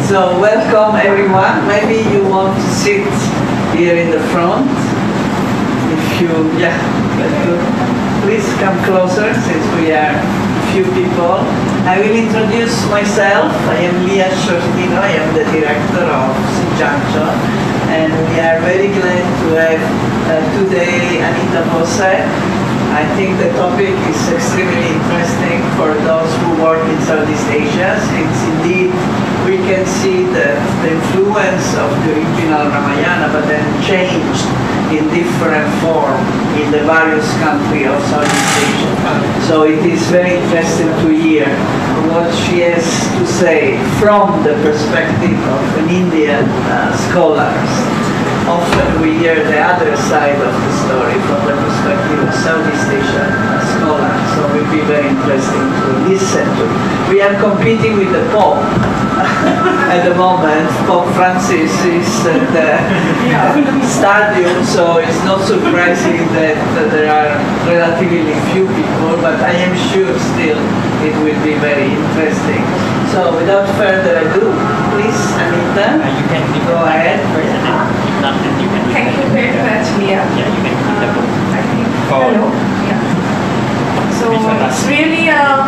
So welcome everyone. Maybe you want to sit here in the front. If you, yeah, that's good. Please come closer since we are a few people. I will introduce myself. I am Leah Shortino. I am the director of SEA Junction. And we are very glad to have today Anita Jose. I think the topic is extremely interesting for those who work in Southeast Asia, since indeed we can see the influence of the original Ramayana, but then changed in different form in the various countries of Southeast Asia. So it is very interesting to hear what she has to say from the perspective of an Indian scholar. Often we hear the other side of the story from the perspective of Southeast Asian scholars, so it will be very interesting to listen to. We are competing with the Pope at the moment. Pope Francis is at the stadium, so it's not surprising that there are relatively few people, but I am sure still it will be very interesting. So without further ado, please, Anita, you can go ahead. Thank you very much, Leah. Yeah, you can keep the book. I think. Hello. Yeah. So it's really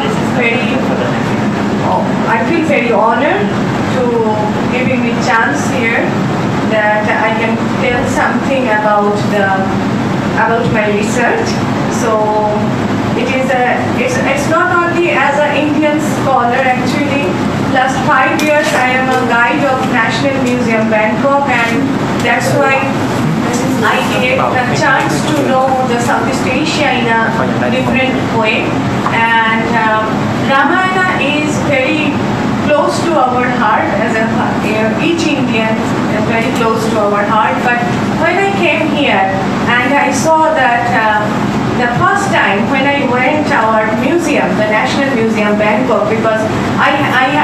I feel very honored to giving me chance here that I can tell something about my research. So it's not only as an Indian scholar actually. Last 5 years I am a guide of National Museum Bangkok, and that's why I get the chance to know the Southeast Asia in a different way. And Ramayana is very close to our heart, as each Indian is very close to our heart. But when I came here and I saw that the first time when I went to our museum, the National Museum Bangkok, because I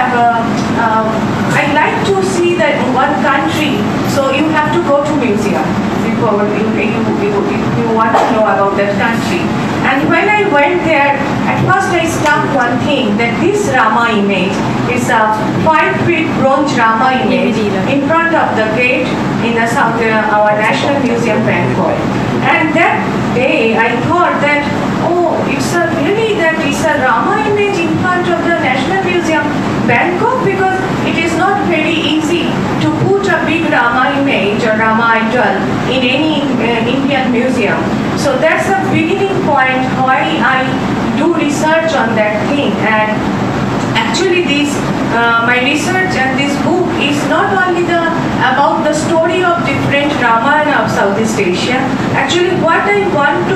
like to see that one country, so you have to go to museum before you want to know about that country. And when I went there, at first I struck one thing, that this Rama image is a 5-feet bronze Rama image in front of the gate in the south, our National Museum Bangkok. And that day I thought that, oh, it's a Rama image in front of the National Museum Bangkok, because it is not very easy to put a big Rama image or Rama idol in any Indian museum. So that's a beginning point why I do research on that thing. And actually my research and this book is not only about the story of different Ramayana of Southeast Asia. Actually what I want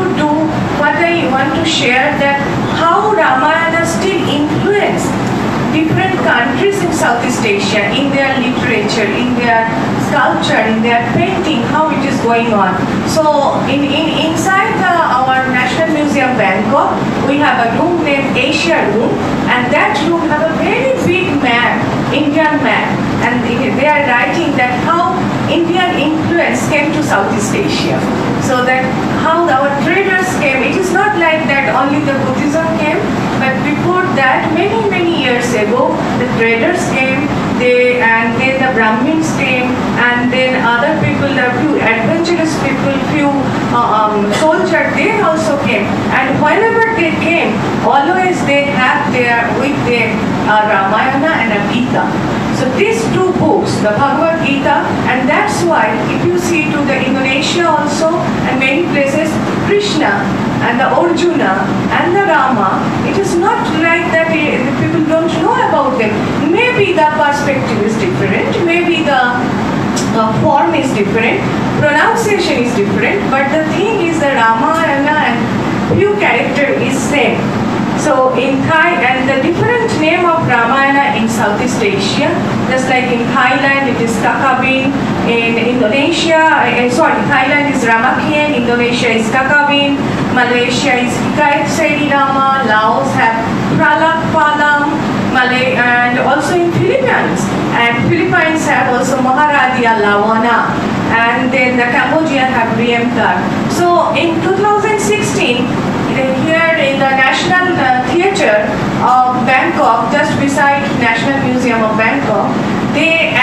to share, that how Ramayana still influence different countries in Southeast Asia in their literature, in their sculpture, in their painting, how it is going on. So inside our National Museum Bangkok, we have a room named Asia Room, and that room have a very big map, Indian map, and they are writing that how Indian influence came to Southeast Asia. So that how our traders came. It is not like that only the Buddhism came, but before that, many years ago, the traders came, and then the Brahmins came, and then other people, the few adventurous people, few soldiers, they also came. And whenever they came, always they have with them Ramayana and a Gita. So these two books, the Bhagavad Gita, and that's why if you see to the Indonesia also and many places, Krishna and the Arjuna and the Rama, it is not like that the people don't know about them. Maybe the perspective is different, maybe the form is different, pronunciation is different, but the thing is the Ramayana and few character is same. So in Thai, and the different name of Ramayana in Southeast Asia, just like in Thailand it is Kakabin, in Indonesia, Thailand is Ramakien, Indonesia is Kakabin, Malaysia is Hikayat Seri Rama, Laos have Pralak Palam, Malay, and also in Philippines. And Philippines have also Maharadia Lawana, and then the Cambodia have Riemtar. So in 2016, here in the National Theatre of Bangkok, just beside National Museum of Bangkok, they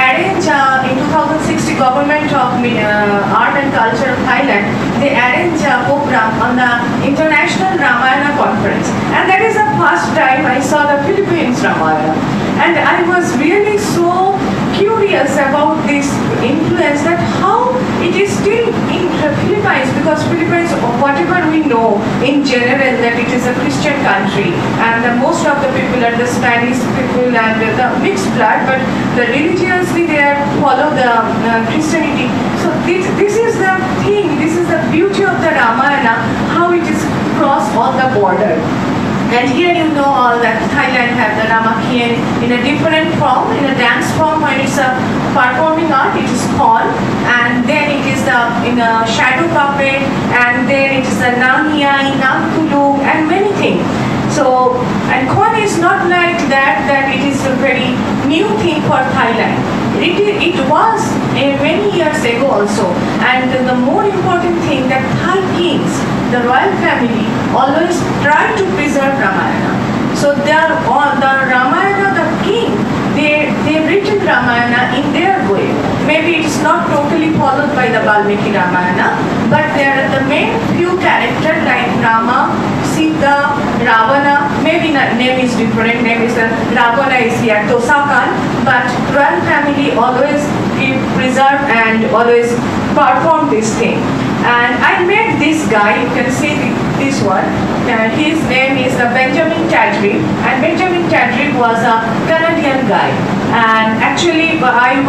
government of art and culture of Thailand, they arrange a program on the International Ramayana Conference. And that is the first time I saw the Philippines Ramayana. And I was really so curious about this influence, that how it is still in the Philippines, because Philippines, whatever we know in general, that it is a Christian country, and most of the people are the Spanish people and the mixed blood, but the religiously they follow the Christianity. So this is the thing, this is the beauty of the Ramayana, how it is crossed all the border. And here you know all that Thailand have the Ramakien in a different form, in a dance form. When it's a performing art, it is Khon, and then it is in a shadow puppet, and then it is the Namiyai, Namkulu, and many things. So, and Khon is not like that it is a very new thing for Thailand. It was many years ago also. And the more important thing, that Thai kings, the royal family, always try to preserve Ramayana. So they are all, the Ramayana, the king, they've written Ramayana in their way. Maybe it's not totally followed by the Valmiki Ramayana, but there are the main few characters like Rama, Sita, Ravana, maybe name is different, name is Ravana is here, Tosakan, but royal family always preserve and always perform this thing. And I met this guy, you can see this one, his name is Benjamin Tadrick, and Benjamin Tadrick was a Canadian guy. And actually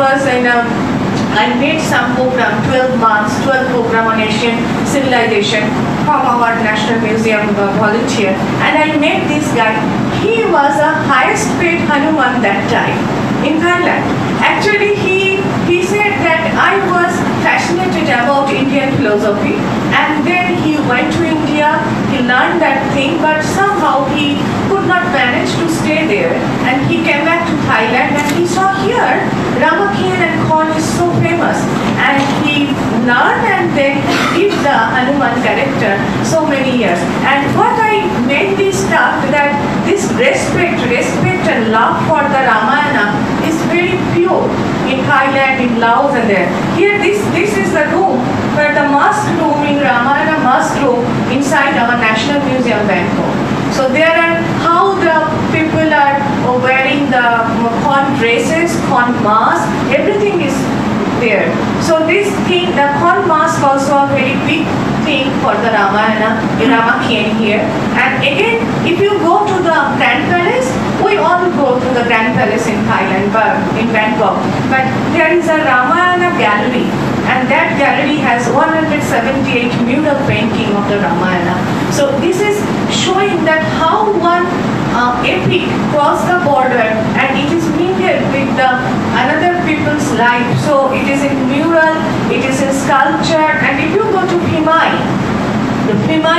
I made some program, 12 months, 12 program on Asian civilization from our National Museum volunteer. And I met this guy. He was the highest paid Hanuman that time in Thailand. Actually, he said that I was fascinated about Indian philosophy, and then he went to India, he learned that thing, but somehow he could not manage to stay there, and he came back to Thailand, and he saw here Ramakien and Khon is so famous, and he learned and then did the Hanuman character so many years. And what I mainly stuck, that this respect and love for the Ramayana is very pure in Thailand, in Laos, and there. Here, this is the room where the must room in Ramayana must room inside our National Museum, Bangkok. So there are how the people are wearing the Khon dresses, Khon mask, everything is there. So this thing, the Khon mask also a very big thing for the Ramayana, Ramakien here. And again, if you go to the Grand Palace, we all go to the Grand Palace in Thailand, in Bangkok. But there is a Ramayana gallery, and that gallery has 178 mural painting of the Ramayana. So this is showing that how one epic cross the border, and it is mingled with the another people's life. So it is in mural, it is in sculpture, and if you go to Pimai, the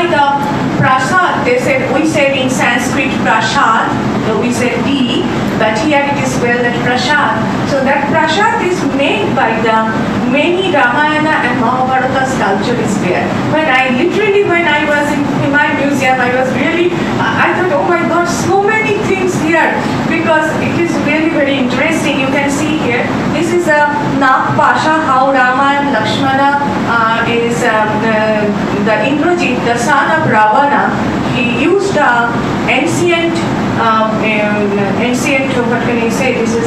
Prasad, we said in Sanskrit Prasad, we said D, but here it is spelled that Prasad. So that Prasad is made by the many Ramayana and Mahabharata sculpture is there. When I was in my museum, I was really, I thought, oh my God, so many things here, because it is really very interesting. You can see here, this is a Nag Pasha, how Rama and Lakshmana is the Indrajit, the son of Ravana. He used ancient, what can I say, this is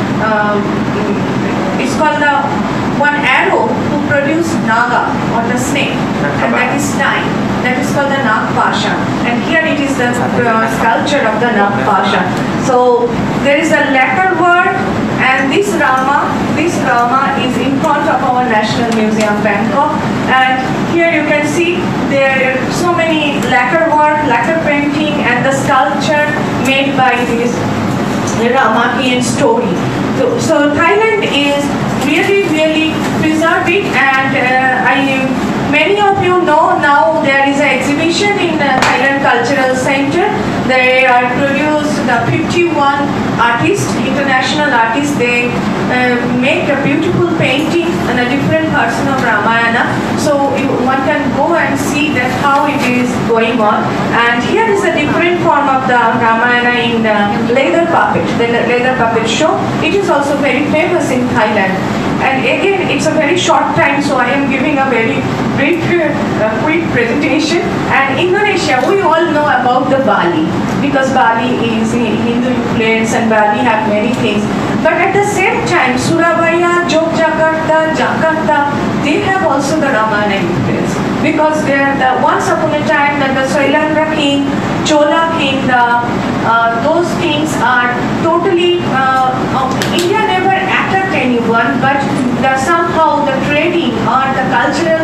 it's called the one arrow who produced Naga, or the snake, and that is time. That is called the Nag Pasha. And here it is the sculpture of the Nag Pasha. So there is a lacquer work, and this Rama is in front of our National Museum, Bangkok. And here you can see there are so many lacquer work, lacquer painting, and the sculpture made by this Ramakien story. So Thailand is really preserving, and many of you know now there is an exhibition in the Thailand Cultural Center. They are produced the 51 artists, international artists. They make a beautiful painting on a different person of Ramayana. So one can go and see that how it is going on. And here is a different form of the Ramayana in the leather puppet, the leather puppet show. It is also very famous in Thailand. And again, it's a very short time, so I am giving a very brief, quick presentation. And Indonesia, we all know about the Bali, because Bali is Hindu influence and Bali have many things. But at the same time, Surabaya, Yogyakarta, Jakarta, they have also the Ramayana influence. Because they are the, once upon a time that the Sailandra king, Chola king, those kings are totally, India never attacked anyone, but somehow the trading or the cultural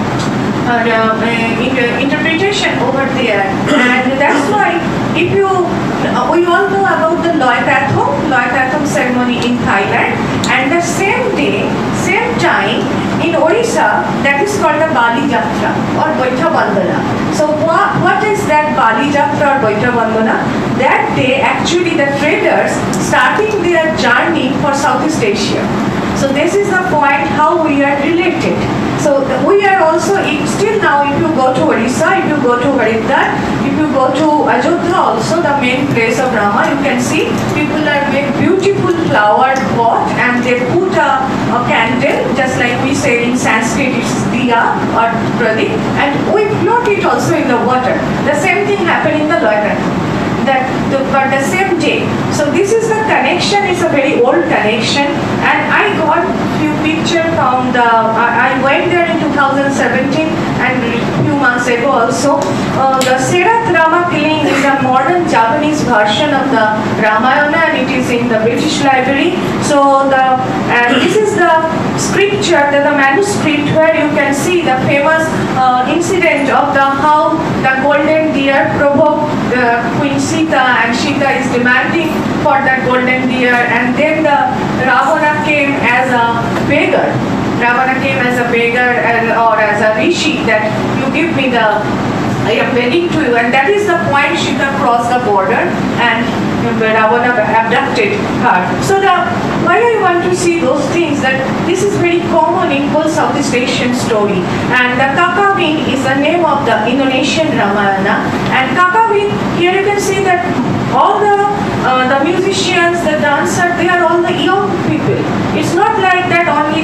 interpretation over there. And that's why if you, we all know about the Loy ceremony in Thailand, and the same day, same time in Orissa, that is called the Bali Jatra or Boitha Bandhana. So what is that Bali Jatra or Boitha Bandhana? That day actually the traders starting their journey for Southeast Asia. So this is the point how we are related. So we are also, still now if you go to Orissa, if you go to Haridwar, if you go to Ajodhya also, the main place of Rama, you can see people are make beautiful flowered pot and they put a candle, just like we say in Sanskrit it's diya or pradeep, and we float it also in the water. The same thing happened in the Loyalty. But the same day. So this is the connection, it's a very old connection, and I got few pictures from the, I went there in 2017 and few months ago also. The Serath Rama killing is a modern Japanese version of the Ramayana, and it is in the British Library. So this is the scripture, the manuscript where you can see the famous incident of how the golden deer provoked Queen Sita, and Sita is demanding for that golden deer, and then the Ravana came as a beggar. Ravana came as a beggar or as a rishi, that you give me I am begging to you, and that is the point Sita crossed the border and Ravana abducted her. So why I want to see those things, that this is very common in whole Southeast Asian story. And the Kakawin is the name of the Indonesian Ramayana. And Kakawin, here you can see that all the musicians, the dancers, they are all the young people. It's not like that only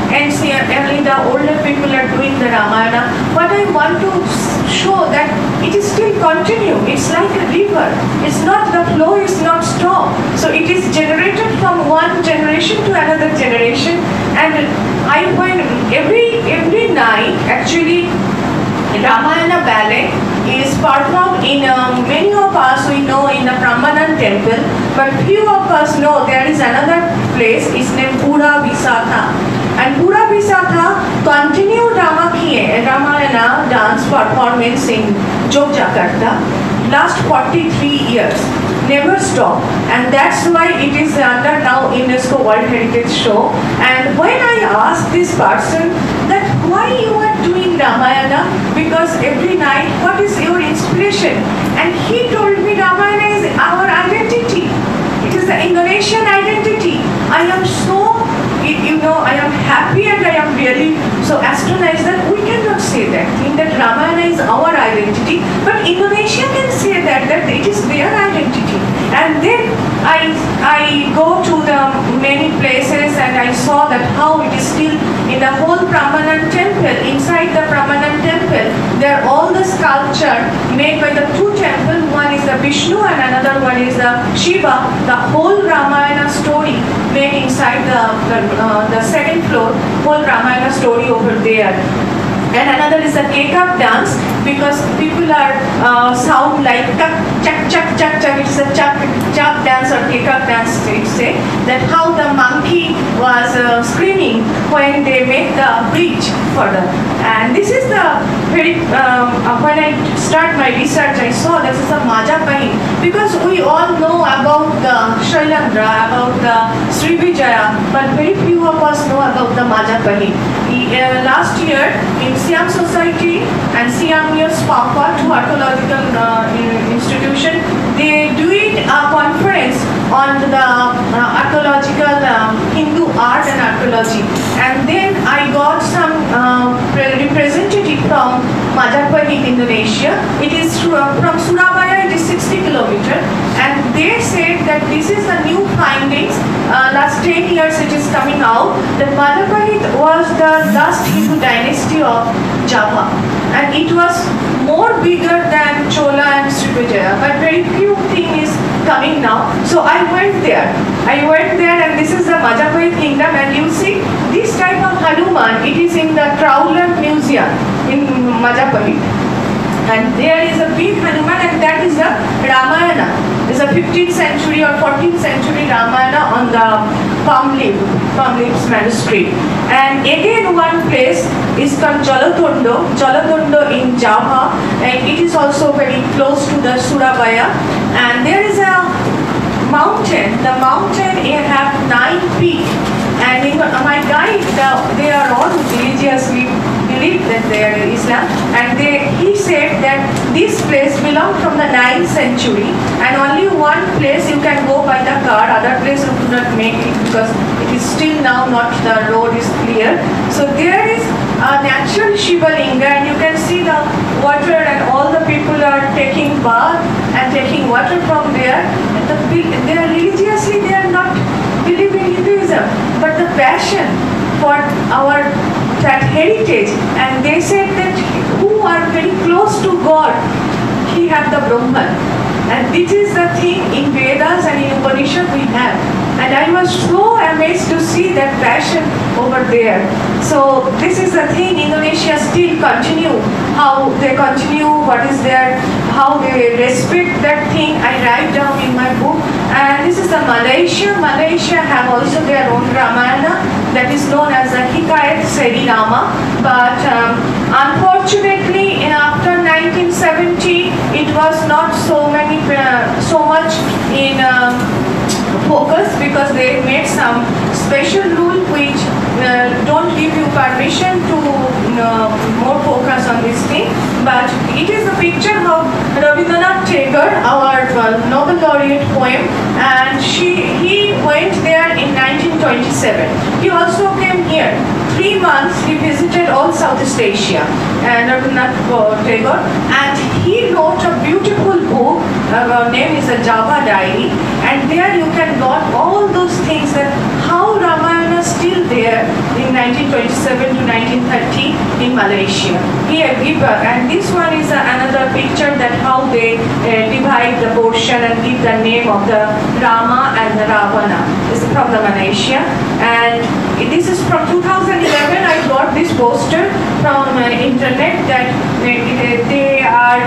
the older people are doing the Ramayana. But I want to show that it is still continue. It's like a river. It's not, the flow is not stop. So it is generated from one generation to another generation. And when every night actually Ramayana ballet is performed in many of us we know in the Prambanan temple, but few of us know there is another place, it's named Pura Visakha. And Pura Visakha continued Ramayana dance performance in Yogyakarta last 43 years, never stop, and that's why it is under now UNESCO World Heritage Show. And when I asked this person that why you are doing Ramayana, because every night what is your inspiration, and he told me Ramayana is our identity, it is the Indonesian identity. I am so, I am happy and I am really so astonished that we cannot say that thing, that Ramayana is our identity, but Indonesia can say that it is their identity. And then I go to the many places and I saw that how it is still in the whole Prambanan temple, inside the Prambanan temple, there are all the sculpture made by the two temples, one is the Vishnu and another one is the Shiva, the whole Ramayana story made inside the second floor, whole Ramayana story over there. And another is the Kekak dance, because people are sound like chak chak chak chak. It's a chak dance or Kekak dance. They say that how the monkey was screaming when they make the bridge for them. And this is the very when I start my research, I saw this is a Majapahit, because we all know about the Shailandra, about the Srivijaya, but very few of us know about the Majapahit. Last year in Siam Society and Siam News Pampa, two archaeological institution, they doing a conference on the archaeological Hindu art and archaeology. And then I got some representative from Majapahit, Indonesia. It is from Surabaya, it is 60 kilometers, and they said that this is the new findings. Last 10 years it is coming out that Majapahit was the last Hindu dynasty of Java, and it was more bigger than Chola and Srivijaya, but very few thing is coming now. So I went there. And this is the Majapahit kingdom, and you see this type of Hanuman, it is in the Crowland Museum in Majapahit. And there is a big Hanuman, and that is the Ramayana. It's a 15th century or 14th century Ramayana on the palm leaves manuscript. And again one place is called Jalatondo in Java, and it is also very close to the Surabaya. And there is a mountain. The mountain have 9 peaks. And my guide, they are all religiously believe that they are Islam, and he said that this place belonged from the 9th century, and only one place you can go by the car, other place you could not make it because it is still now not, the road is clear. So there is a natural Shiva Linga, and you can see the water, and all the people are taking bath and taking water from there. And they are religiously, they are not believing Hinduism, but the passion for our that heritage, and they said that who are very close to God, he have the Brahman, and this is the thing in Vedas and in Upanishad we have, and I was so amazed to see that passion over there. So this is the thing, Indonesia still continue, how they continue, what is their, how they respect that thing, I write down in my book. And this is the Malaysia have also their own Ramayana that is known as the Hikayat Seri Rama, but unfortunately after 1970 it was not so much in focus, because they made some special rule which don't give you permission to more focus on this thing. But it is a picture of Rabindranath Tagore, our Nobel laureate poem, and he went there in 1927. He also came here. 3 months he visited all Southeast Asia, and Rabindranath Tagore, and he wrote a beautiful book. Name is a Java Diary, and there you can got all those things that how Ramayana is still there in 1927 to 1930 in Malaysia. Here, and this one is another picture that how they divide the portion and give the name of the Rama and the Ravana. This is from the Malaysia, and this is from 2011. I got this poster from internet that they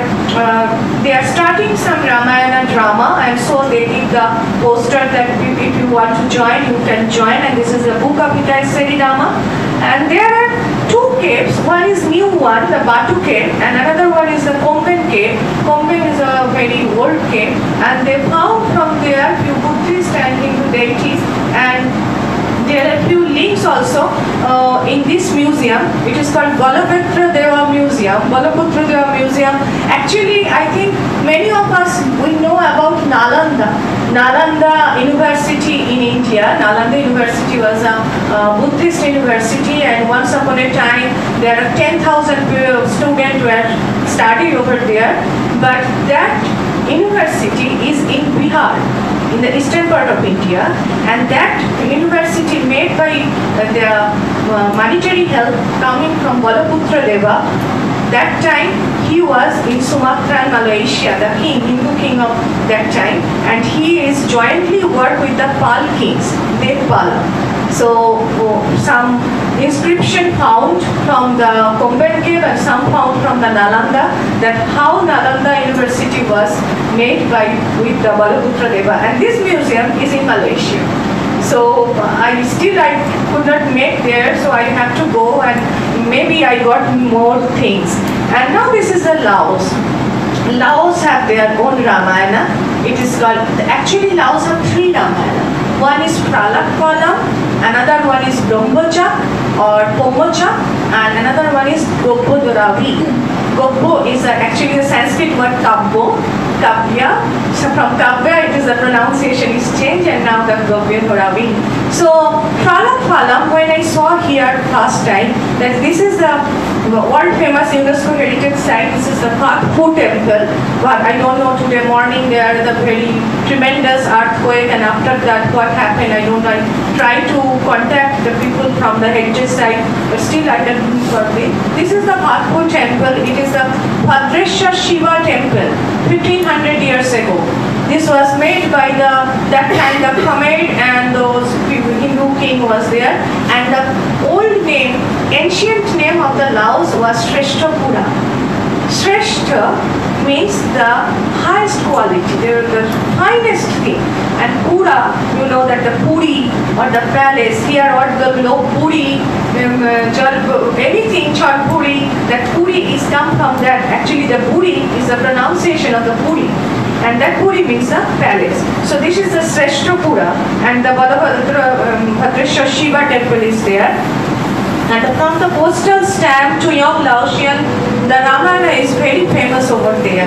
are starting some Ramayana drama, and so they give the poster that if you want to join, you can join. And this is the book of Hikayat Seri Rama. And there are 2 caves. One is new one, the Batu cave, and another one is the Komben cave. Komben is a very old cave, and they found from there few Buddhist and Hindu deities, and there are few links also in this museum. It is called Balaputra Deva Museum. Balaputra Deva Museum. Actually, I think many of us we know about Nalanda. Nalanda University in India. Nalanda University was a Buddhist university, and once upon a time there are 10,000 students were studied over there. But that university is in Bihar, in the eastern part of India, and that university made by the monetary help coming from Balaputra Deva. That time he was in Sumatra and Malaysia, the king, Hindu king of that time, and he is jointly worked with the Pal kings, Devpala. So some inscription found from the Komben cave and some found from the Nalanda, that how Nalanda University was made with the Balaputra Deva, and this museum is in Malaysia. So I could not make there, so I have to go, and maybe I got more things. And now this is the Laos. Laos have their own Ramayana. It is called, actually Laos have 3 Ramayana. One is Pralakpalam, another one is Brahmocha or Pomocha, and another one is Gobhodaravi. Gobho is actually the Sanskrit word Kabbo, Kavya. So from Kavya it is because the pronunciation is changed and now the Gopyadhoravi. So Phala, when I saw here first time, that this is the world famous UNESCO heritage site. This is the Phathu temple. But I don't know, today morning there is a very tremendous earthquake, and after that what happened, I don't know. I tried to contact the people from the heritage site, but still I didn't do. This is the Phathu temple. It is the Bhadreswar Shiva temple, 1500 years ago. This was made by that time the Khamed and those Hindu king was there, and the old name, ancient name of the Laos was Shrestapura. Shrestha means the highest quality, the finest thing. And Pura, you know that the Puri or the palace, here or the below Puri, anything Chal Puri, that Puri is come from that. Actually the Puri is the pronunciation of the Puri. And that Puri means the palace. So this is the Shrestapura, and the Bhadreswar Shiva temple is there. And from the postal stamp to young Laotian, the Ramayana is very famous over there.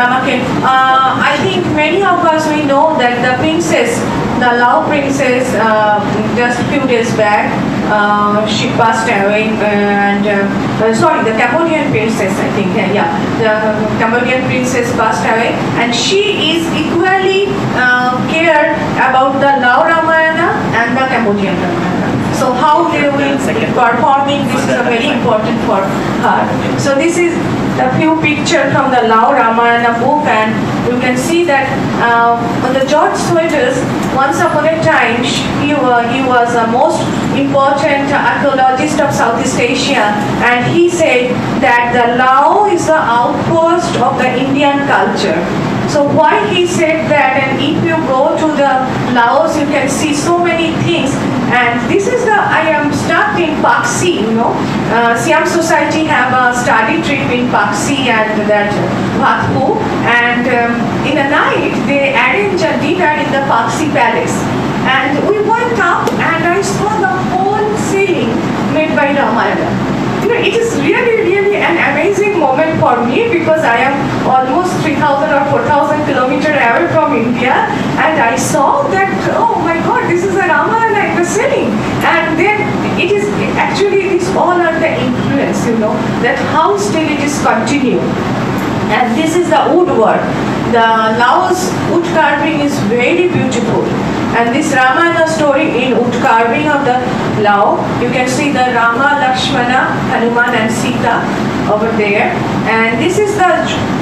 I think many of us, we know that the princess, the Lao princess, just few days back, she passed away, and sorry, the Cambodian princess, I think, yeah, the Cambodian princess passed away, and she is equally cared about the Lao Ramayana and the Cambodian Ramayana. So how they will be performing, this is very important for her. So this is a few pictures from the Lao Ramayana book, and you can see that on the George Sweaters, once upon a time, he was the most important archaeologist of Southeast Asia, and he said that the Lao is the outpost of the Indian culture. So why he said that, and if you go to the Laos, you can see so many things. And this is I am stuck in Paksi, you know. Siam Society have a study trip in Paksi and that Bhathu. And in the night, they arrange a dinner in the Paksi Palace. And we went up and I saw the whole ceiling made by Ramayana. You know, it is really an amazing moment for me, because I am almost 3,000 or 4,000 kilometers away from India, and I saw that, oh my God, this is a Ramayana in the ceiling. And then it is actually, it is all under the influence, you know, that how still it is continued. And this is the woodwork. The Laos wood carving is very beautiful. And this Ramayana story in wood carving of the Lao, you can see the Rama, Lakshmana, Hanuman and Sita over there. And this is the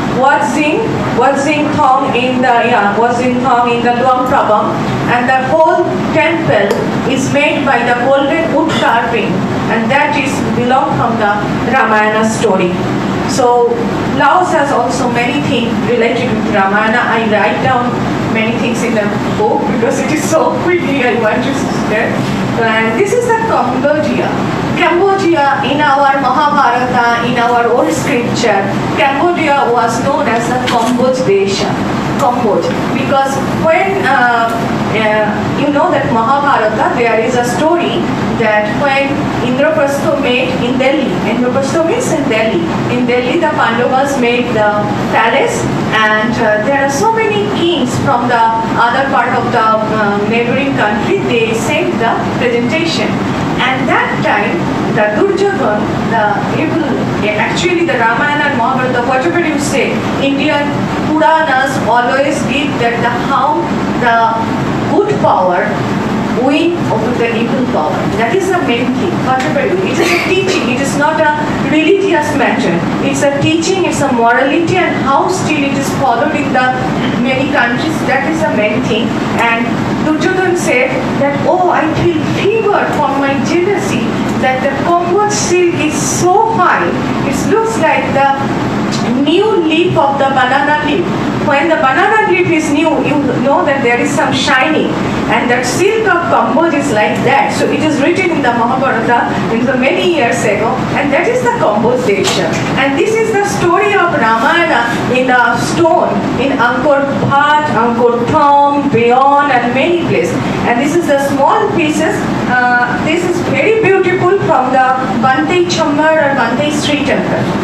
Wadzing Thong in the Luang Prabang. And the whole temple is made by the golden wood carving, and that is belong from the Ramayana story. So Laos has also many things related with Ramayana. I write down many things in the book because it is so quickly I want to share. And this is the Cambodia. Cambodia, in our Mahabharata, in our old scripture, Cambodia was known as the Cambodge Desha. Cambodge, because when you know that Mahabharata, there is a story that when Indraprastha made in Delhi, Indraprastha means in Delhi. In Delhi, the Pandavas made the palace, and there are so many kings from the other part of the neighboring country. They sent the presentation, and that time the Duryodhan, the evil, actually the Ramayana and Mahabharata, whatever you say, Indian Puranas always give that how the good power win over the evil power. That is the main thing. Whatever it is a teaching. It is not a religious matter. It's a teaching. It's a morality, and how still it is followed in the many countries. That is the main thing. And Duryodhan said that, oh, I feel fever from my jealousy that the Cambodge silk is so fine. It looks like the new leaf of the banana leaf. When the banana leaf is new, you know that there is some shining, and that silk of Cambodge is like that. So it is written in the Mahabharata in the many years ago, and that is the Cambodge Desha. And this is the story of Ramayana in the stone in Angkor Wat, Angkor Thom, Beon, and many places. And this is the small pieces. This is very beautiful from the Bantei Chambar or Bantei Street temple. It's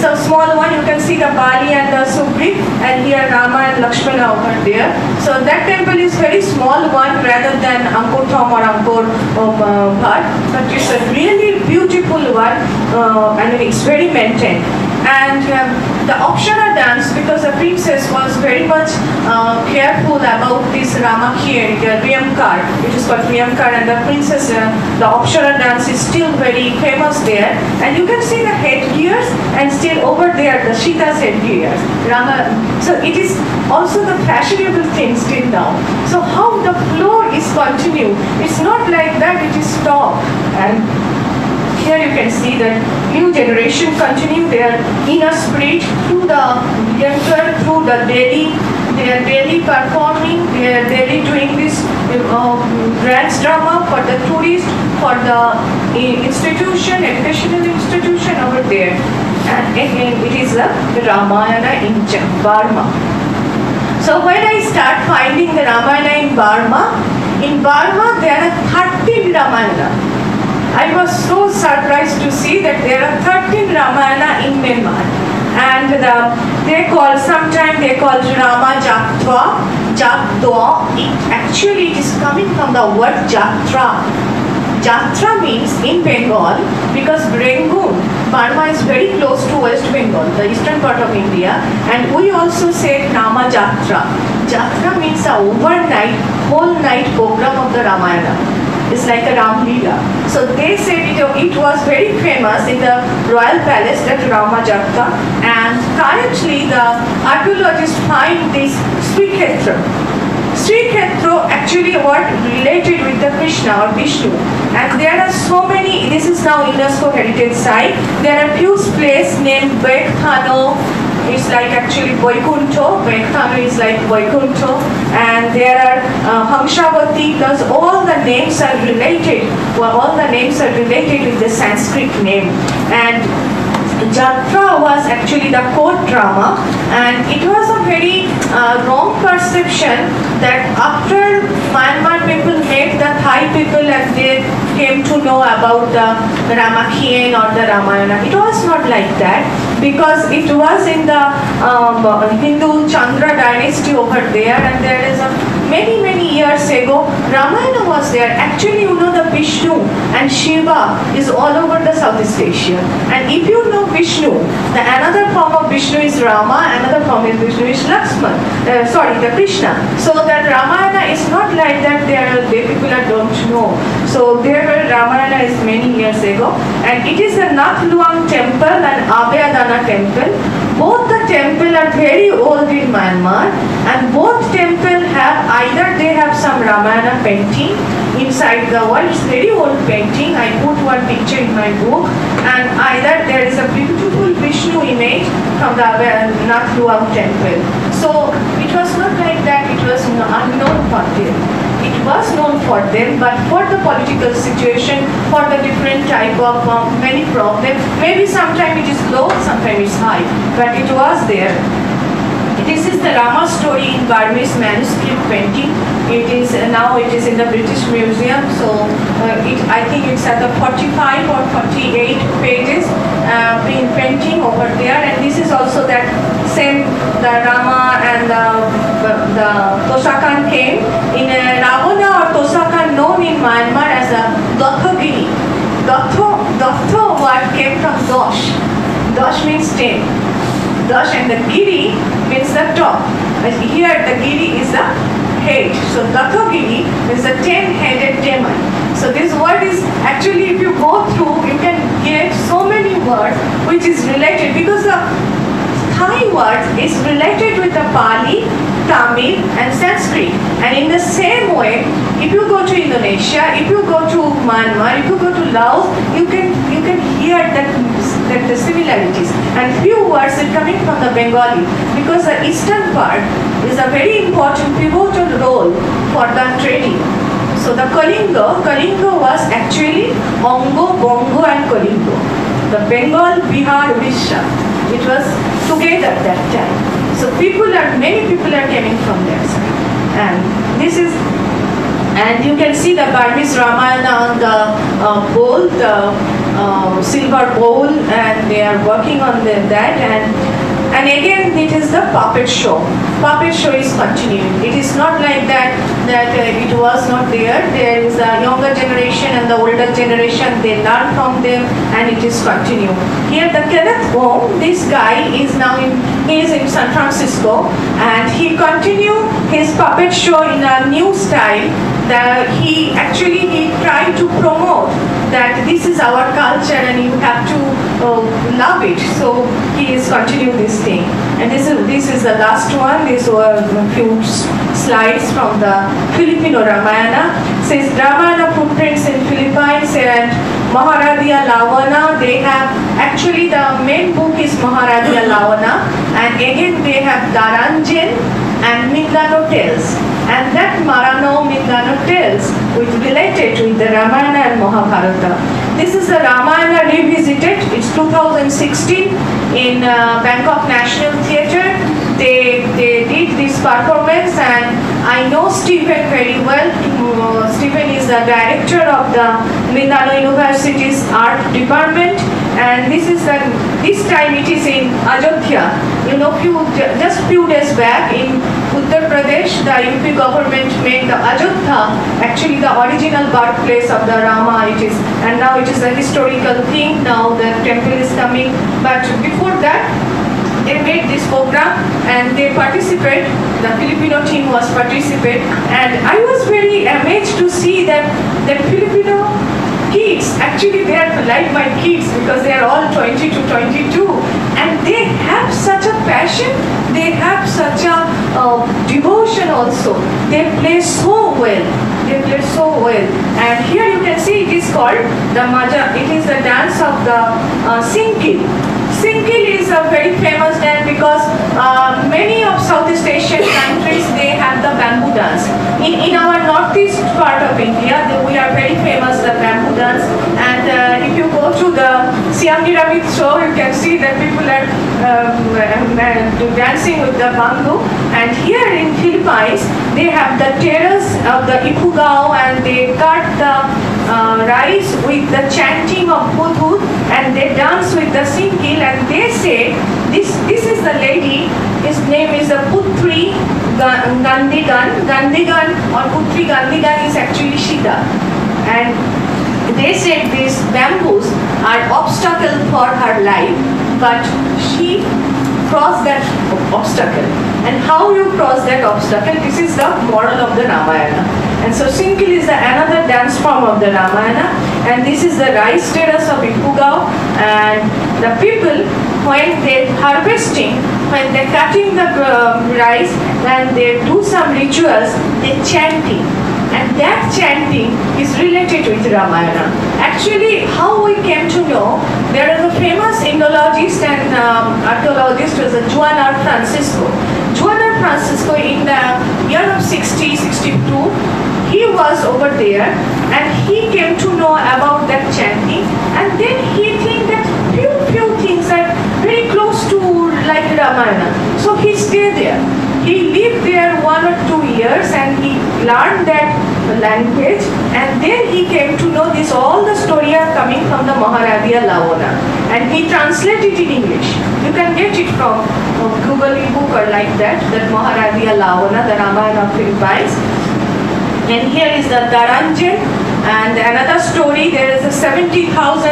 a small one. You can see the Bali and the Subri, and here Rama and Lakshmana over there. So that temple is very small one rather than Angkor Thom or Angkor Wat, but it's a really beautiful one, and it's very maintained. And the Apsara dance, because the princess was very much careful about this Ramakien, the Riyamkar, it is called Riyamkar, and the princess, the Apsara dance is still very famous there. And you can see the headgears, and still over there the Sita's headgears. So it is also the fashionable thing still now. So how the floor is continued, it's not like that it is stopped. And here you can see that new generation continue their inner spirit through the younger, through the daily, they are daily performing, they are daily doing this dance drama for the tourist, for the institution, educational institution over there. And again, it is the Ramayana in Burma. So when I start finding the Ramayana in Burma there are 13 Ramayana. I was so surprised to see that there are 13 Ramayana in Myanmar. And sometimes they call Rama Jaktwa, Jaktwa. Actually it is coming from the word Jatra. Jatra means in Bengal, because Rangoon, Burma is very close to West Bengal, the eastern part of India, and we also say Rama Jatra. Jatra means the overnight, whole night program of the Ramayana. It's like a Ram Leela. So they said it was very famous in the royal palace, that Rama Jatra, and currently the archaeologists find this Srikhetra. Srikhetra actually what related with the Krishna or Vishnu, and there are so many. This is now UNESCO heritage site. There are few places named Bekthano. It's like actually Vaikunto. Bekthano is like Vaikunto, and there are Hamshavati. Thus all the names are related. Well, all the names are related with the Sanskrit name. And Jatra was actually the court drama, and it was a very wrong perception that after Myanmar people met the Thai people and they came to know about the Ramakien or the Ramayana. It was not like that, because it was in the Hindu Chandra dynasty over there, and there is a many years ago Ramayana was there. Actually, you know, the Vishnu and Shiva is all over the Southeast Asia, and if you know Vishnu, the another form of Vishnu is Rama, another form of Vishnu is Lakshman, the Krishna. So that Ramayana is not like that, they people don't know. So there were Ramayana is many years ago, and it is the Nath Luang temple and Abhyadana temple. Both the temple are very old in Myanmar, and both temple have either they have some Ramayana painting inside the wall. It's very old painting. I put one picture in my book, and either there is a beautiful Vishnu image from the Nath Luang temple. So it was not like that. It was unknown for them. It was known for them, but for the political situation, for the different type of many problems, maybe sometimes it is low, sometimes it's high, but it was there. This is the Rama story in Burmese manuscript painting. It is now it is in the British Museum. So I think it's at the 45 or 48 pages in painting over there. And this is also that same the Rama and the Tosakan came in Ravana or Tosakan, known in Myanmar as a Dathogiri. Datho word came from Dosh. Dosh means 10. Dash and the Giri means the top. But here the Giri is the head. So Dathogiri is a 10-headed demon. So this word is actually, if you go through, you can get so many words which is related, because the Thai word is related with the Pali, Tamil and Sanskrit. And in the same way, if you go to Indonesia, if you go to Myanmar, if you go to Laos, you can hear that the similarities. And few words are coming from the Bengali, because the eastern part is a very important pivotal role for the trading. So the Kalinga was actually Ongo, Bongo and Kalinga. The Bengal, Bihar, Odisha, it was together that time. So many people are coming from that side. And this is, and you can see the Burmese Ramayana on the bowl, silver bowl, and they are working on that. And again, it is the puppet show. Puppet show is continuing. It is not like that it was not there. There is a younger generation and the older generation. They learn from them, and it is continued. Here, the Kenneth Wong, this guy is now he is in San Francisco, and he continued his puppet show in a new style. That he tried to promote that this is our culture and you have to love it. So he is continuing this thing. And this is the last one. These were a few slides from the Filipino Ramayana. It says Ramayana footprints in Philippines and Maharadhya Lawana. They have actually the main book is Maharadhya Lawana, and again they have Daranjan and Mindanao Tales. And that Marano Mindanao Tales which related with the Ramayana and Mahabharata. This is the Ramayana revisited. It's 2016 in Bangkok National Theatre. They did this performance, and I know Stephen very well. Stephen is the director of the Mindanao University's art department, and this time it is in Ayodhya. You know, just few days back in Uttar Pradesh, the UP government made the Ayodhya actually the original birthplace of the Rama. It is, and now it is a historical thing. Now the temple is coming, but before that, they made this program and they participate. The Filipino team was participate, and I was very amazed to see that the Filipino kids, actually they are like my kids because they are all 20 to 22, and they have such a passion, they have such a devotion also. They play so well. They play so well. And here you can see it is called the Maja. It is the dance of the Singkil. Singkil is a very famous dance because many of Southeast Asian countries, they have the bamboo dance. In our northeast part of India, we are very famous the bamboo dance. And if you go to the Siam Pyramid show, you can see that people are dancing with the bamboo. And here in Philippines, they have the terrace of the Ifugao, and they cut the rice with the chanting of Hudhud, and they dance with the Singkil, and they say this is the lady, his name is Putri Gandigan. Gandigan or Putri Gandigan is actually Shida, and they said these bamboos are obstacle for her life, but she crossed that obstacle. And how you cross that obstacle, this is the moral of the Ramayana. And so Singkil is another dance form of the Ramayana, and this is the rice terrace of Ifugao. And the people, when they're harvesting, when they're cutting the rice and they do some rituals, they're chanting. And that chanting is related with Ramayana. Actually, how we came to know, there is a famous Indologist and archaeologist was Juan R. Francisco. Juan R. Francisco in the year of 62, he was over there and he came to know about that chanting, and then he think that few things are very close to like Ramayana. So he stayed there. He lived there 1 or 2 years and he learned that language, and then he came to know this all the story are coming from the Maharadhya Lawana, and he translated it in English. You can get it from Google book or like that Maharadhya Lawana, the Ramayana of Philippines. And here is the Daranjan, and another story, there is a 70,000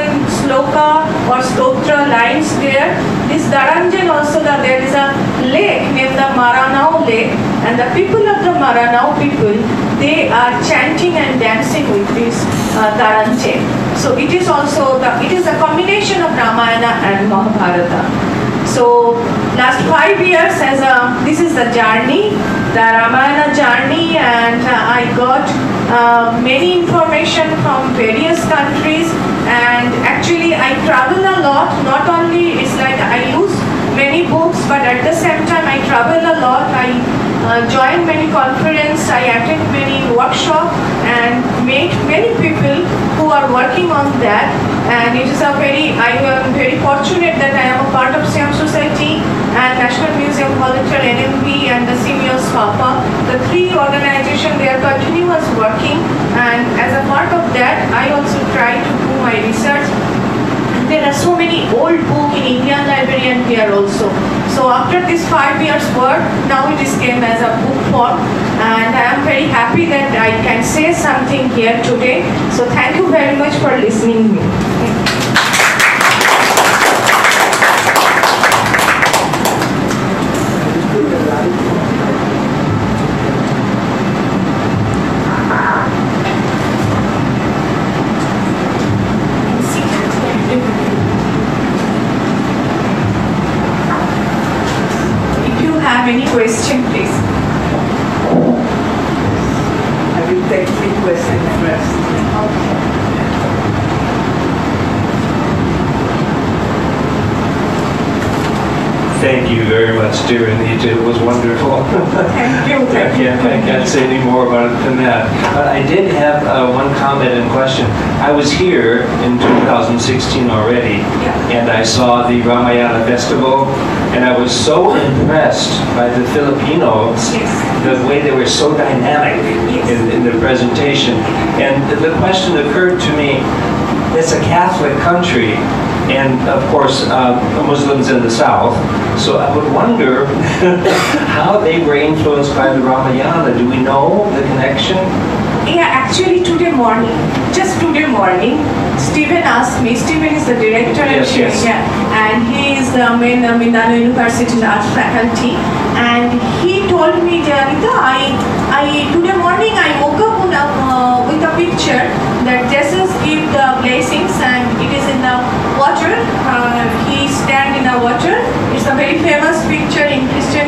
sloka or stotra lines there. This Daranjan also, there is a lake named the Maranao Lake, and the people of the Maranao people, they are chanting and dancing with this Daranjan. So it is also, it is a combination of Ramayana and Mahabharata. So last 5 years this is the journey, the Ramayana journey, and I got many information from various countries, and actually I travel a lot. Not only it's like I use many books, but at the same time I travel a lot. I join many conferences, I attend many workshops and meet many people who are working on that. And it is I am very fortunate that I am a part of SEA Society and National Museum Volunteer NMP and the Seniors Papa. The 3 organizations, they are continuous working, and as a part of that I also try to do my research there are so many old books in Indian library and here also. So after this 5 years work, now it is came as a book form, and I am very happy that I can say something here today. So thank you very much for listening to me. Any question, please? I will take 3 questions first. Thank you very much, dear Anita. It was wonderful. Thank you. I can't say any more about it than that. But I did have one comment and question. I was here in 2016 already, and I saw the Ramayana festival, and I was so impressed by the Filipinos, the way they were so dynamic in the presentation. And the question occurred to me, it's a Catholic country, and of course Muslims in the south, so I would wonder how they were influenced by the Ramayana. Do we know the connection? Yeah, actually today morning, Stephen asked me. Stephen is the director and and he is the main Mindano University's art faculty, and he told me, Anita, I today morning I woke up with a picture that Jesus give the blessings, and it is in the water. He stand in the water. It's a very famous picture in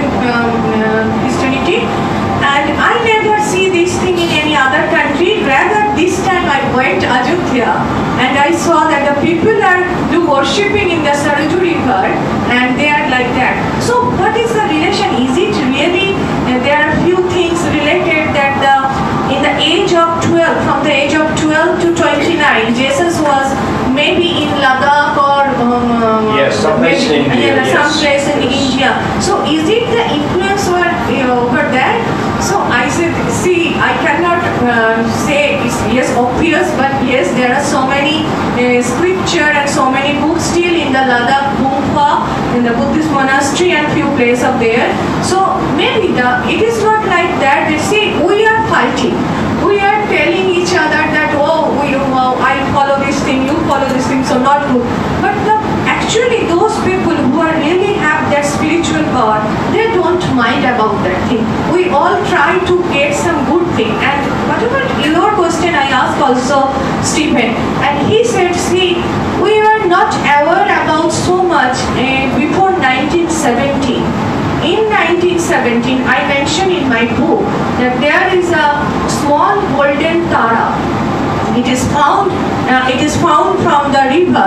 Christianity. And I never see this thing in any other country. Rather, this time I went to Ayodhya and I saw that the people are worshipping in the Saraju river, and they are like that. So what is the relation? Is it really, there are few things related that in the age of 12, from the age of 12 to 29, Jesus was maybe in Ladakh or someplace in India. Someplace in India. So is it the influence over there? So I said, see, I cannot say it's yes obvious, but yes, there are so many scripture and so many books still in the Ladakh Gumpa, in the Buddhist monastery, and few places up there. So maybe it is not like that. They say we are fighting. We are telling each other that, oh, I follow this thing, you follow this thing, so not good. But actually those people who are really have that spiritual power, they don't mind about that thing. We all try to get some good thing. And whatever your question I asked also Stephen, and he said, see, we were not aware about so much before 1917. In 1917, I mentioned in my book that there is a small golden Tara. It is found from the river.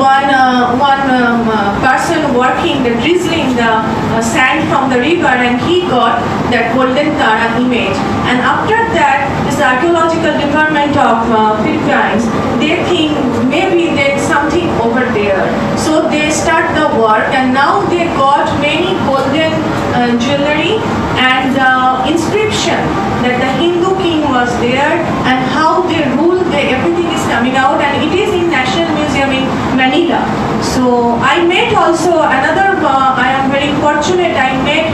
One person working, drizzling the sand from the river, and he got that golden Tara image. And after that, this archaeological department of Philippines, they think maybe there's something over there. So they start the work, and now they got many golden jewelry and inscription that the Hindu king was there and how they ruled. Everything is coming out, and it is in National Museum in Manila. So I met also another, I am very fortunate, I met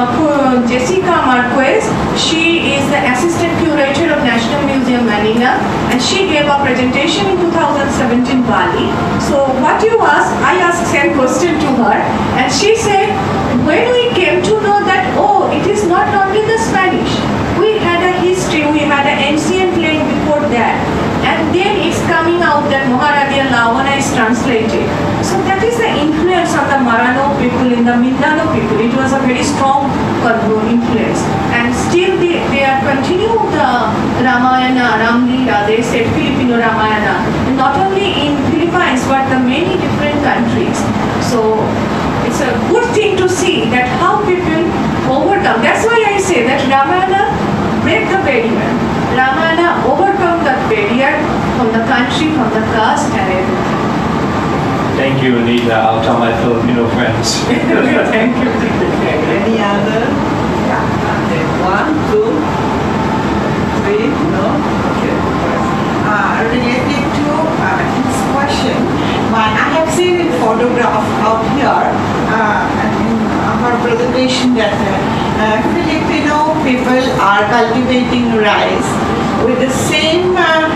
Jessica Marquez. She is the assistant curator of National Museum Manila, and she gave a presentation in 2017 Bali. So what you asked, I asked same question to her, and she said, when we came to know that, oh, it is not only the Spanish, we had a history, we had an ancient land before that, and then it's coming out that Maharadiya Lavana is translated. So that is the influence of the Marano people in the Mindano people. It was a very strong influence, and still they are continuing the Ramayana, Ramlila, they said Filipino Ramayana, and not only in Philippines but the many different countries. So it's a good thing to see that how people overcome. That's why I say that Ramayana break the barrier. Ramayana overcome the barrier from the country, from the caste and everything. Thank you, Anita. I'll tell my Filipino friends. Thank you. Any other? Okay. 1, 2, 3, no? Okay. Related to his question, but I have eating rice with the same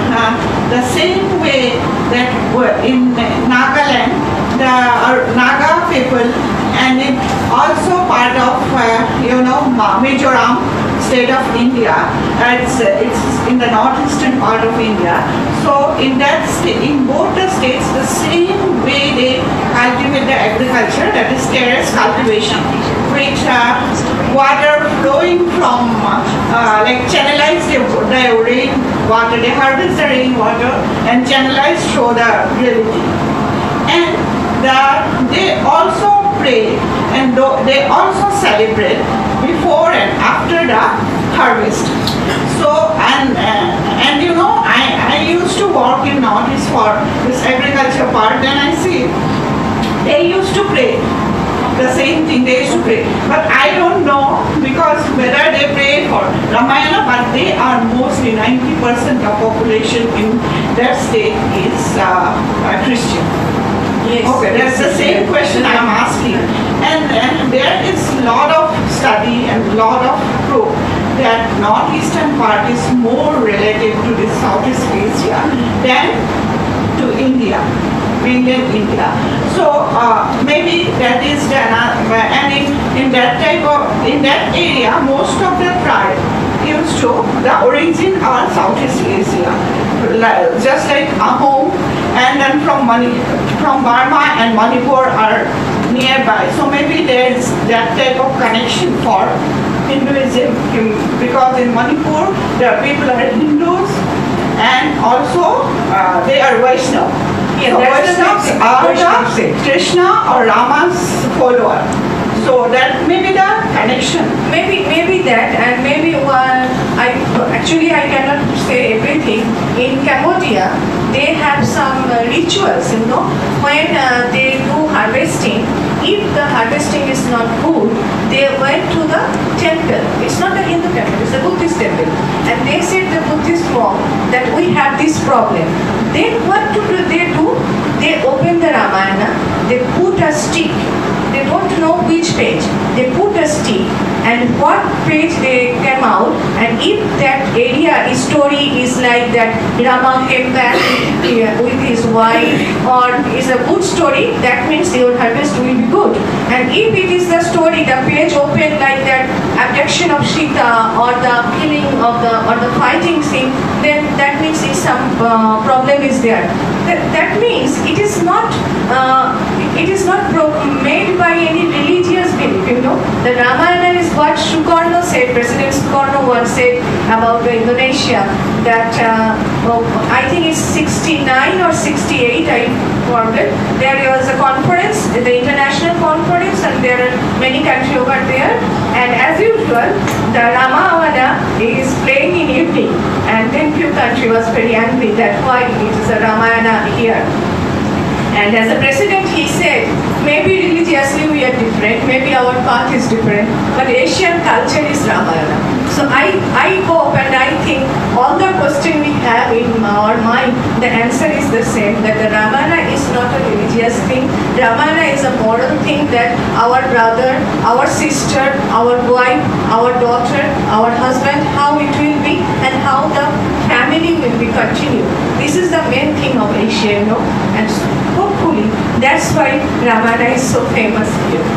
way that in Nagaland, the Naga people, and it also part of Mizoram state of India. It's in the northeastern part of India. So in both the states, the same way they cultivate the agriculture, that is terrace cultivation, which water flowing from like channelize the rain water, they harvest the rain water and channelize through the gravity. And they also pray and they also celebrate before and after the harvest. So and you know, I used to work in Northeast for this agriculture part, and I see they used to pray the same thing, they used to pray. But I don't know because whether they pray for Ramayana, but they are mostly 90% of population in their state is Christian. Yes. Okay, that's the same question I'm asking. And there is a lot of study and a lot of proof that northeastern part is more related to the Southeast Asia than to India, mainland India. So maybe that is the, and in that area, most of the tribe used to, the origin are Southeast Asia, just like Ahom, and then from Burma and Manipur are nearby. So maybe there is that type of connection for Hinduism, because in Manipur the people are Hindus and also they are Vaishnava. Yeah, so Vaishnavas are the Krishna or Rama's follower. So that may be the connection. Maybe that, and maybe I cannot say everything. In Cambodia, they have some rituals, you know, when they do harvesting. If the harvesting is not good, they went to the temple. It's not a Hindu temple, it's a Buddhist temple. And they said the Buddhist monk that we have this problem. Then what do? They open the Ramayana, they put a stick. They don't know which page. They put a stick and what page they came out, and if that area story is like that Rama came back with his wife or is a good story, that means your harvest will be good. And if it is the story, the page open like that abduction of Sita or the killing of the fighting scene, then that means some problem is there. That means it is not made by any religious belief, you know. The Ramayana is what Sukarno said, President Sukarno once said about Indonesia, that I think it's 69 or 68, I forget. There was a conference, the international conference, and there are many countries over there. And as usual, the Ramayana is playing in evening, and then few countries was very angry that why it is a Ramayana here. And as a president, he said, maybe religiously we are different, maybe our path is different, but Asian culture is Ramayana. So I hope and I think all the question we have in our mind, the answer is the same, that the Ramayana is not a religious thing. Ramayana is a moral thing that our brother, our sister, our wife, our daughter, our husband, how it will be and how the family will be continued. This is the main thing of Asia, you know, and hopefully that's why Ramayana is so famous here.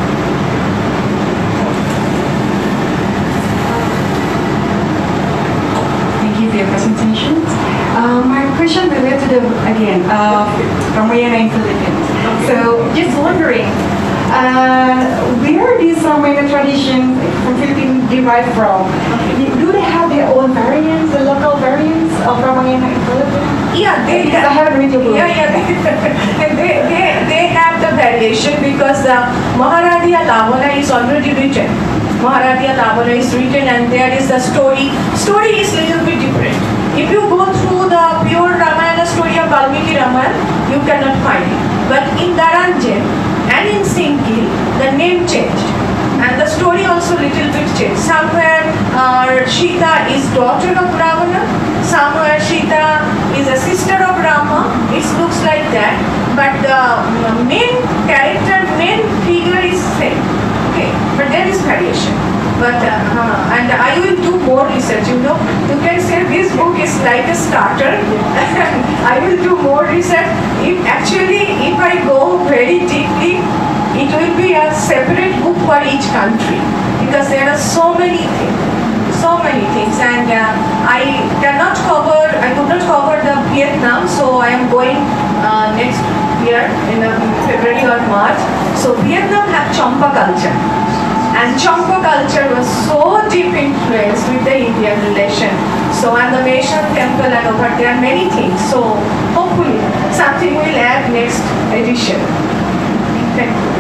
Thank you for your presentation. My question related to Ramayana in Philippines. So just wondering, where these Ramayana traditions from Philippines derive from? Do they have their own variants, the local variants of Ramayana in Philippines? Yeah, they have. I haven't read your book. Yeah, they have the variation because the Maharadya Lavana is already written. Maharadya Lavana is written, and there is the story. Story is little bit different. If you go through the pure Ramayana story of Valmiki Ramayana, you cannot find it. But in Dharanjan and in Sinkil, the name changed. And the story also little bit changed. Somewhere Sita is daughter of Ravana, somewhere Sita is a sister of Rama. It looks like that. But the main character, main figure is same. Okay. But there is this variation. But and I will do more research. You know, you can say this book is like a starter. I will do more research. If I go very deeply, it will be a separate book for each country because there are so many things, and I could not cover the Vietnam, so I am going next year in February or March. So Vietnam have Champa culture. And Champa culture was so deep influenced with the Indian relation. So, and the Mason temple and over there, many things. So, hopefully, something will add next edition. Thank you.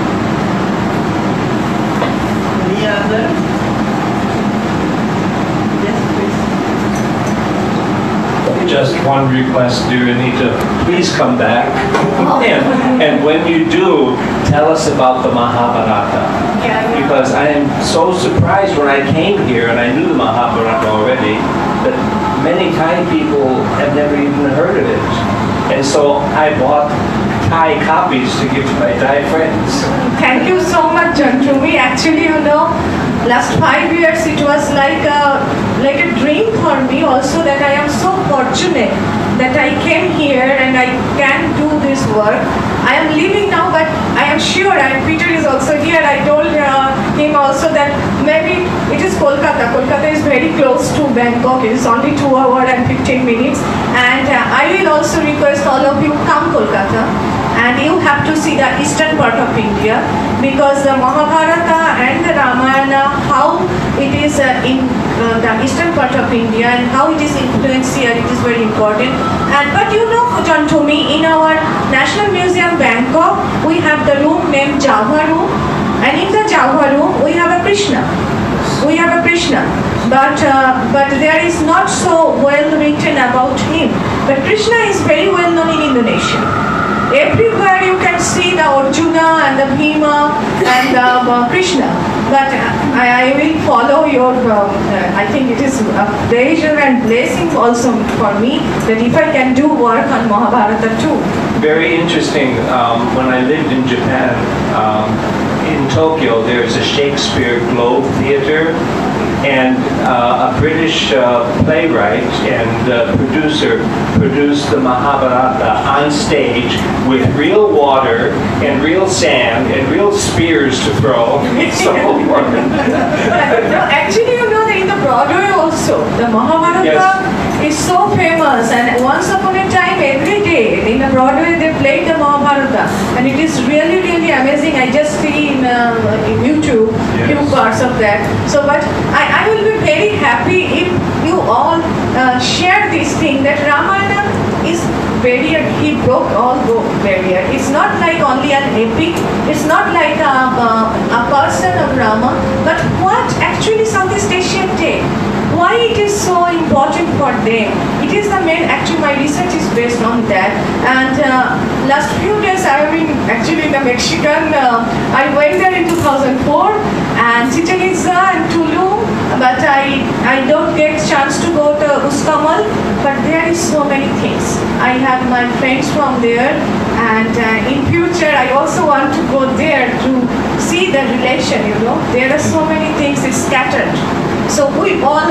Any other? Yes, please. Just one request, dear Anita, please come back. And when you do, tell us about the Mahabharata. Because I am so surprised when I came here, and I knew the Mahabharata already, that many Thai people have never even heard of it. And so I bought Thai copies to give to my Thai friends. Thank you so much, Jantumi. Actually, you know, last 5 years it was like a dream for me also, that I am so fortunate that I came here and I can do this work. I am leaving now, but I am sure, and Peter is also here, I told him also that maybe it is Kolkata. Kolkata is very close to Bangkok. It is only 2 hours and 15 minutes. And I will also request all of you come Kolkata. And you have to see the eastern part of India, because the Mahabharata and the Ramayana, how it is in the eastern part of India and how it is influenced here, it is very important. But you know, John Tomi, in our National Museum Bangkok, we have the room named Java room, and in the Java room we have a Krishna. But there is not so well written about him. But Krishna is very well known in Indonesia. Everywhere you can see the Arjuna and the Bhima and the Krishna. But I will follow your, I think it is a pleasure and blessing also for me that if I can do work on Mahabharata too. Very interesting. When I lived in Japan, in Tokyo, there's a Shakespeare Globe Theater, and a British playwright and producer produced the Mahabharata on stage with real water and real sand and real spears to throw. So No, actually, you know that in the Broadway also, the Mahabharata is so famous, and once upon a time, every day in the Broadway they played the Mahabharata, and it is really, really amazing. I just see in YouTube few parts of that. So, but I will be very happy if you all share this thing that Ramayana is barrier. He broke all the barrier. It's not like only an epic. It's not like a person of Rama, but what actually Southeast Asian take. Why it is so important for them? It is the main, actually my research is based on that. And last few days I have been actually in the Mexican, I went there in 2004 and Chichen Itza and Tulum, but I don't get chance to go to Uskamal, but there is so many things. I have my friends from there, and in future I also want to go there to see the relation, you know. There are so many things, it's scattered. So we have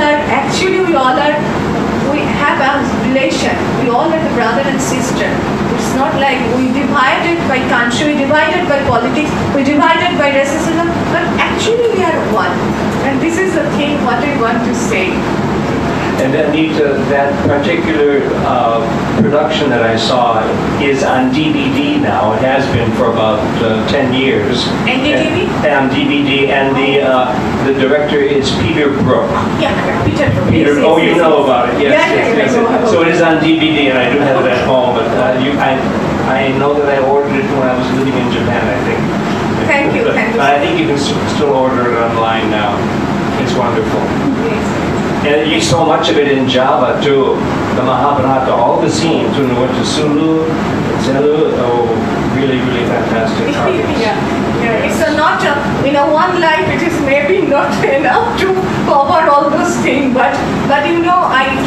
a relation. We all are the brother and sister. It's not like we divided by country, we divided by politics, we divided by racism, but actually we are one. And this is the thing what I want to say. And Anita, that particular production that I saw is on DVD now. It has been for about 10 years. NDTV? On DVD, and the director is Peter Brook. Yeah, Peter Brook. Peter, yes, oh, yes, you yes, know yes. about it, yes. Yeah. So it is on DVD, and I do have it at home. But I know that I ordered it when I was living in Japan, I think. Thank you. But I think you can still order it online now. It's wonderful. Yes. And you saw much of it in Java too. The Mahabharata, all the scenes when we went to Sulu, really, really fantastic carvings. Yeah. It's not in one life. It is maybe not enough to cover all those things, but you know, I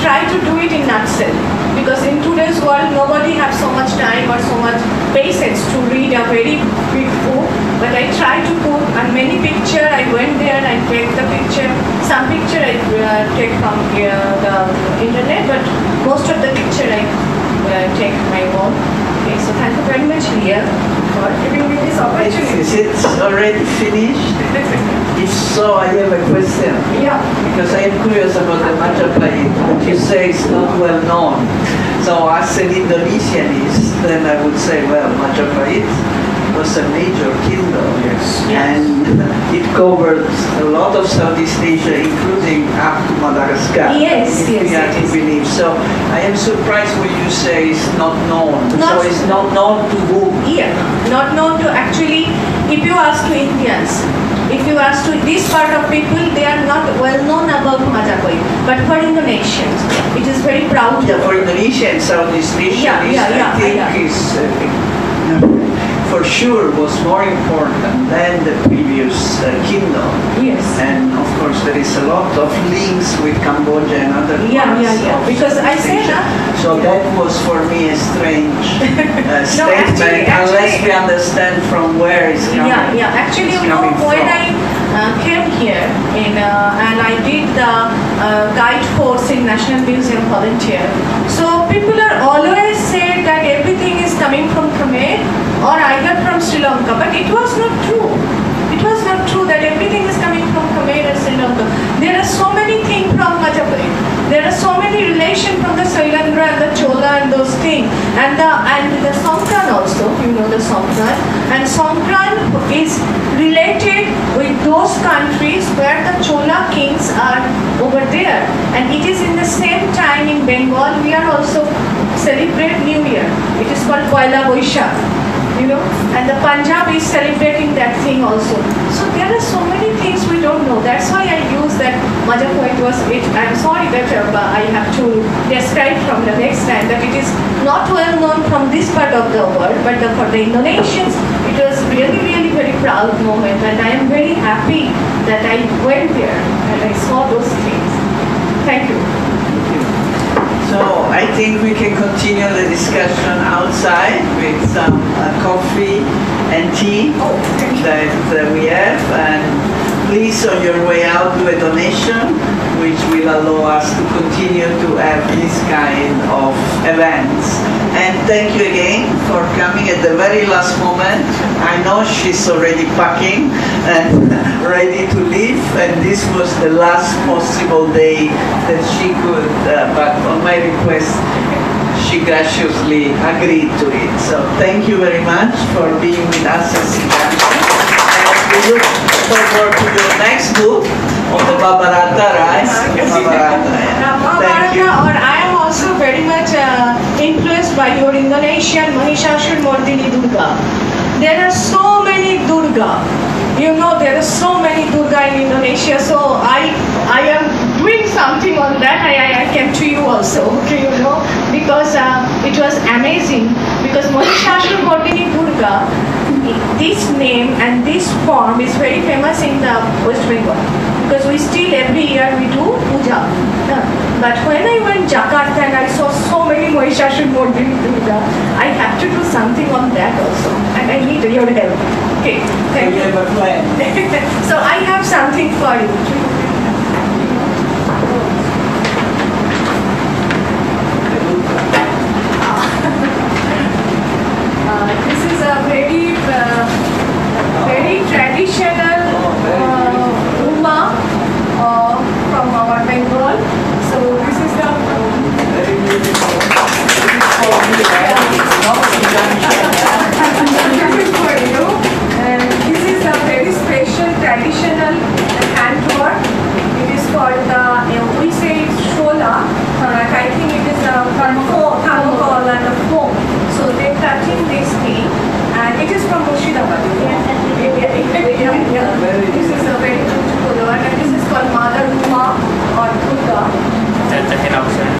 try to do it in nutshell. Because in today's world, nobody has so much time or so much patience to read a very big book. But I try to put on many picture. I went there, I take the picture. Some picture I take from the internet, but most of the picture I take my own. Okay, so thank you very much, Leah, for giving me this opportunity. Is it already finished? If so, I have a question. Yeah. Because I am curious about the Majapahit. You say it's not well known. So as an Indonesianist, then I would say, well, Majapahit was a major kingdom. Yes. And it covered a lot of Southeast Asia, including up to Madagascar. Yes, if we are to believe. So I am surprised when you say it's not known. So it's not known to whom? Yeah, not known to actually, if you ask to Indians, if you ask to this part of people, they are not well known about Majapahit. But for Indonesians, it is very proud. Yeah, for Indonesia and Southeast Asia, I think is for sure was more important than the previous kingdom. Yes. And of course there is a lot of links with Cambodia and other parts of because I said Asia. So that was for me a strange statement, unless we understand from where it's coming. Actually, you know, when I came here and I did the guide course in National Museum volunteer. So people are always said that everything is coming from Khmer or either from Sri Lanka, but it was not true. It was not true that everything is coming from Khmer or Sri Lanka. There are so many things from Majapahit. There are so many relations from the Sailendra and the Chola and those things. And the Songkran also, you know the Songkran. And Songkran is related with those countries where the Chola kings are over there. And it is in the same time in Bengal, we are also celebrate New Year. It is called Poila Boishakh. You know, and the Punjab is celebrating that thing also. So there are so many things we don't know. That's why I use that Majapahit was it. I'm sorry that I have to describe from the next time that it is not well known from this part of the world, but for the Indonesians, it was really, really very proud moment. And I am very happy that I went there and I saw those things. Thank you. So I think we can continue the discussion outside with some coffee and tea that we have. And please, on your way out, do a donation, which will allow us to continue to have this kind of events. And thank you again for coming at the very last moment. I know she's already packing and ready to leave, and this was the last possible day that she could, but on my request, she graciously agreed to it. So thank you very much for being with us at SEA Junction. And we look forward to your next book on the Bhabarata, right? Bhabarata, yeah. Thank you. Or I am also very much influenced by your Indonesian Mahishasur Mardini Durga. There are so many Durga. You know, there are so many Durga in Indonesia. So I am doing something on that. I came to you also, okay, you know, because it was amazing. Because Mahishasur Mardini Durga, this name and this form is very famous in the West Bengal. Because we still every year we do puja. But when I went Jakarta and I saw so many Mahishasur Mardini Durga, I have to do something on that also. And I need your help. Okay, thank you. We have a plan. So I have something for you.